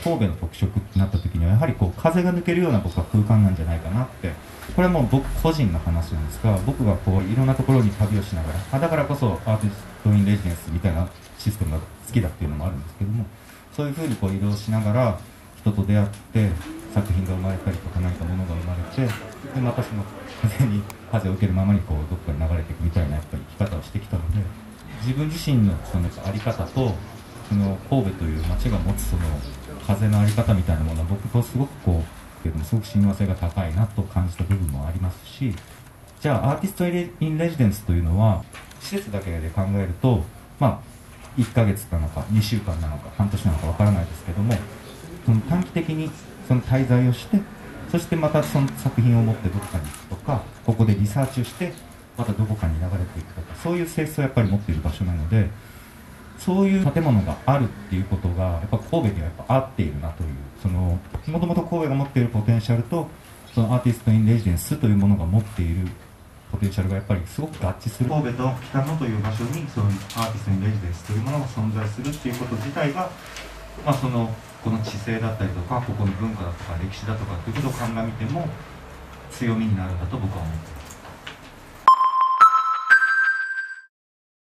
神戸の特色ってなった時にはやはりこう風が抜けるような僕は空間なんじゃないかなって。これはもう僕個人の話なんですが、僕がこういろんなところに旅をしながら、だからこそアーティスト・イン・レジデンスみたいなシステムが好きだっていうのもあるんですけども、そういうふうにこう移動しながら人と出会って作品が生まれたりとか何かものが生まれて、でまたその風を受けるままにこうどっかに流れていくみたいなやっぱり生き方をしてきたので、自分自身のその在り方とその神戸という街が持つその風の在り方みたいなものは僕とすごくこうけどもすごく親和性が高いなと感じた部分もありますし、じゃあアーティスト・イン・レジデンスというのは施設だけで考えるとまあ1ヶ月なのか2週間なのか半年なのかわからないですけども、その短期的にその滞在をして、そしてまたその作品を持ってどこかに行くとか、ここでリサーチをしてまたどこかに流れていくとか、そういう性質をやっぱり持っている場所なので、そういう建物があるっていうことがやっぱ神戸にはやっぱ合っているなという、そのもともと神戸が持っているポテンシャルとそのアーティスト・イン・レジデンスというものが持っているポテンシャルがやっぱりすごく合致する。神戸と北野という場所にそのアーティスト・イン・レジデンスというものが存在するっていうこと自体が、まあ、そのこの地勢だったりとかここの文化だとか歴史だとかということを鑑みても強みになるんだと僕は思ってます。